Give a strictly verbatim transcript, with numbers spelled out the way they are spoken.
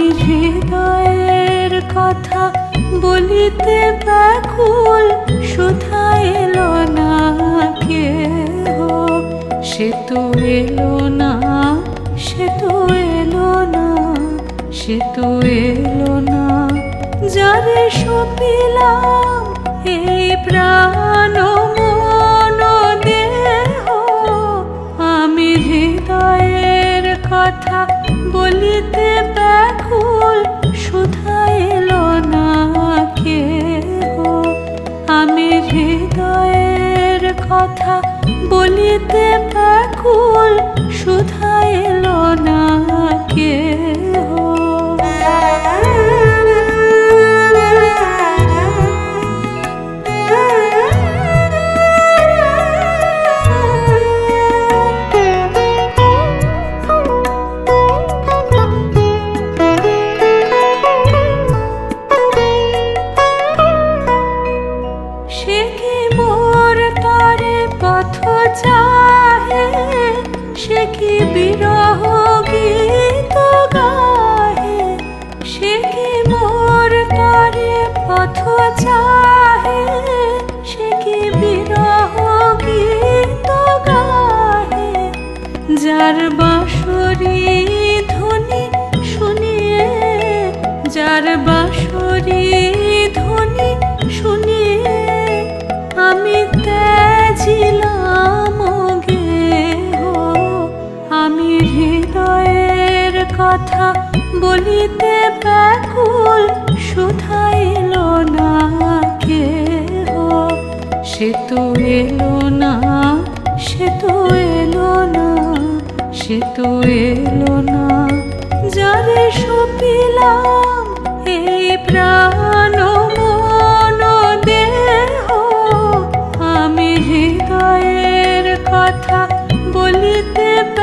আমি হৃদয়ের কথা বলিতে ব্যাকুল, সুধা এলো না কেহ। সে তো এলো না, সে তো এলো না, সে তো এলো না। যারে সপিলাম এই প্রাণ মন দেহ, আমি হৃদয়ের কথা বলিতে ব্যাকুল, সুধা এলো না কেহ। আমি হৃদয়ের কথা বলিতে ব্যাকুল, সুধা এলো না কেহ। সে কি মোর তরে পথ চাহে, সে কি বিরহ গীত গাহে। সে কি মোর তরে পথ চাহে, সে কি বিরহ গীত গাহে। যার বাঁশরি ধ্বনি শুনিয়ে, যার বাঁশরি ধ্বনি শুনিয়ে আমি ত্যাজিলাম গেহ। আমি হৃদয়ের কথা বলিতে ব্যাকুল, সুধা এলো না কেহ। সে তো এলো না, সে তো এলো না, সে তো এলো না। যারে সপিলাম এই প্রাণ মন দেহ, আমি হৃদয়ের কথা বলিতে